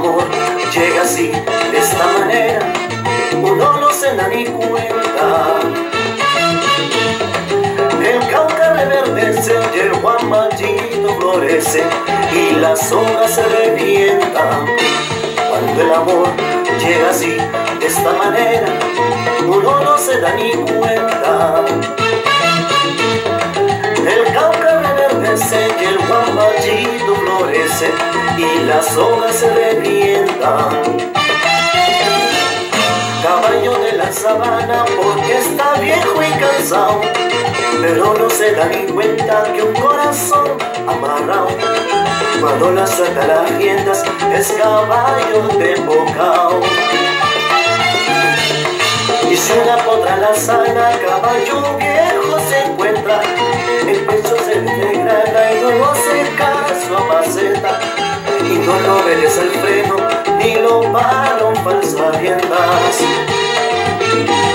amor llega así, de esta manera, uno no se da ni cuenta. El Cauca reverdece y el guamachito florece y las hojas se revientan. Cuando el amor llega así, de esta manera, uno no se da ni cuenta. El Cauca reverdece y el guamachito florece y las hojas se revientan. Caballo de la sabana porque está viejo y cansado, pero no se da ni cuenta que un corazón amarrado, cuando la suelta las riendas, es caballo de bocao. Y si una potra la sana, caballo viejo se encuentra, el pecho se le degrada y no hace caso a maceta, y no lo obedece el freno, ni lo paran falsas riendas.